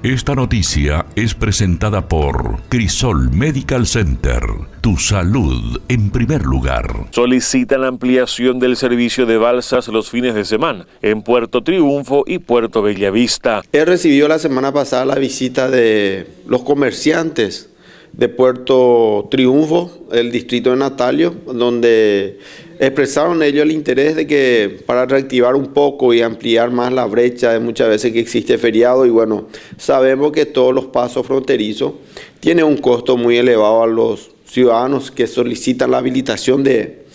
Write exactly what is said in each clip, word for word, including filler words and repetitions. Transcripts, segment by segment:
Esta noticia es presentada por Crisol Medical Center. Tu salud en primer lugar. Solicitan la ampliación del servicio de balsas los fines de semana en Puerto Triunfo y Puerto Bellavista. He recibido la semana pasada la visita de los comerciantes de Puerto Triunfo, el distrito de Natalio, donde expresaron ellos el interés de que para reactivar un poco y ampliar más la brecha de muchas veces que existe feriado. Y bueno, sabemos que todos los pasos fronterizos tienen un costo muy elevado a los ciudadanos que solicitan la habilitación de,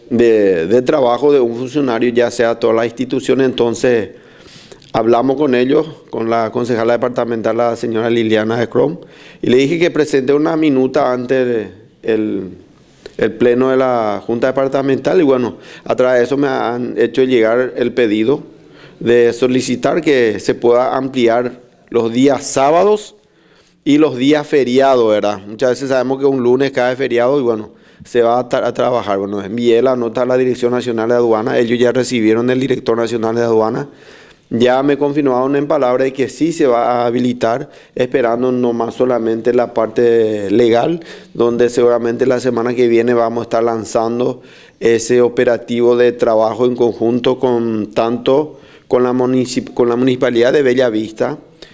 de, de trabajo de un funcionario, ya sea toda la institución. Entonces hablamos con ellos, con la concejala departamental, la señora Liliana de Crom, y le dije que presente una minuta antes el, el pleno de la Junta Departamental. Y bueno, a través de eso me han hecho llegar el pedido de solicitar que se pueda ampliar los días sábados y los días feriados, ¿verdad? Muchas veces sabemos que un lunes cae feriado y bueno, se va a, a trabajar. Bueno, envié la nota a la Dirección Nacional de Aduana, ellos ya recibieron del Director Nacional de Aduana. Ya me confirmaron en palabra de que sí se va a habilitar, esperando nomás solamente la parte legal, donde seguramente la semana que viene vamos a estar lanzando ese operativo de trabajo en conjunto con tanto con la, municip con la Municipalidad de Bellavista,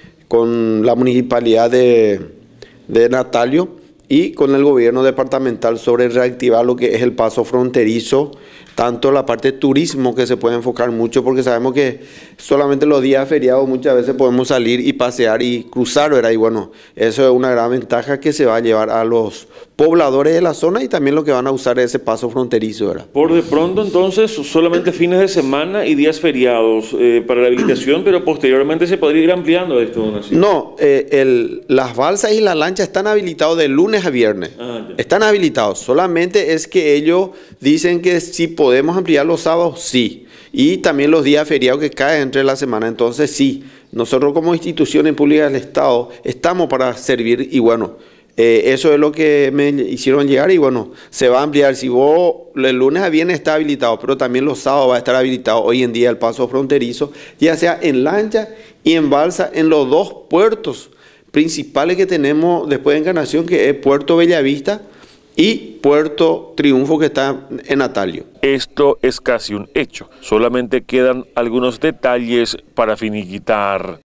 con la Municipalidad de, de Natalio y con el gobierno departamental sobre reactivar lo que es el paso fronterizo, tanto la parte de turismo, que se puede enfocar mucho, porque sabemos que solamente los días feriados muchas veces podemos salir y pasear y cruzar, ¿verdad? Y bueno, eso es una gran ventaja que se va a llevar a los pobladores de la zona y también los que van a usar ese paso fronterizo, ¿verdad? Por de pronto, entonces, solamente fines de semana y días feriados eh, para la habilitación, pero posteriormente se podría ir ampliando esto, ¿no? No, eh, el, las balsas y las lanchas están habilitados de lunes a viernes. Ah, están habilitados, solamente es que ellos dicen que si podemos ampliar los sábados, sí. Y también los días feriados que caen entre la semana, entonces sí. Nosotros como instituciones públicas del Estado estamos para servir y bueno, Eh, eso es lo que me hicieron llegar y bueno, se va a ampliar. Si vos el lunes a viernes está habilitado, pero también los sábados va a estar habilitado hoy en día el paso fronterizo, ya sea en lancha y en balsa, en los dos puertos principales que tenemos después de Encarnación, que es Puerto Bellavista y Puerto Triunfo, que está en Natalio. Esto es casi un hecho, solamente quedan algunos detalles para finiquitar.